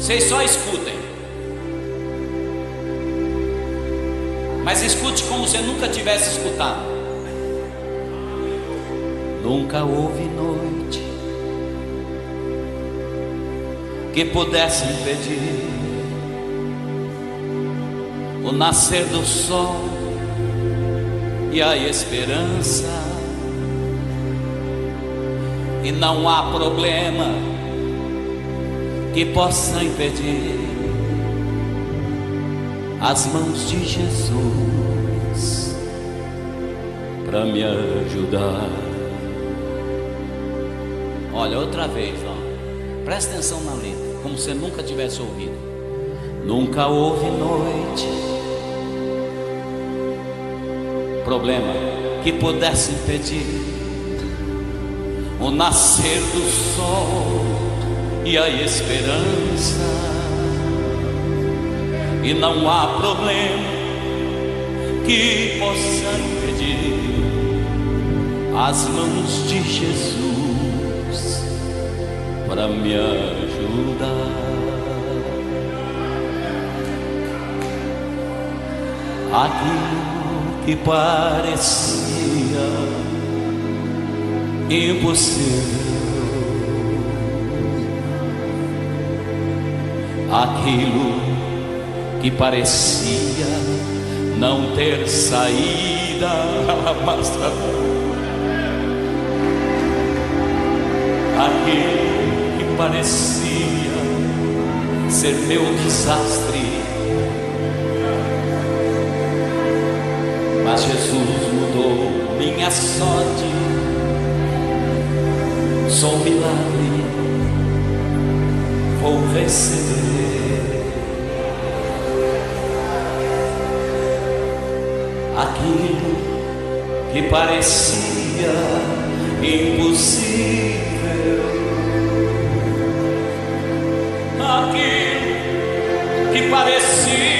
Vocês só escutem, mas escute como se nunca tivesse escutado. Nunca houve noite que pudesse impedir o nascer do sol e a esperança. E não há problema que possa impedir as mãos de Jesus para me ajudar. Olha, outra vez, ó. Presta atenção na letra, como se nunca tivesse ouvido. Nunca houve noite, problema que pudesse impedir o nascer do sol e a esperança. E não há problema que possa impedir as mãos de Jesus para me ajudar. Aquilo que parecia impossível, aquilo que parecia não ter saída, aquilo que parecia ser meu desastre, mas Jesus mudou minha sorte. Sou um milagre, vou receber aquilo que parecia impossível, aquilo que parecia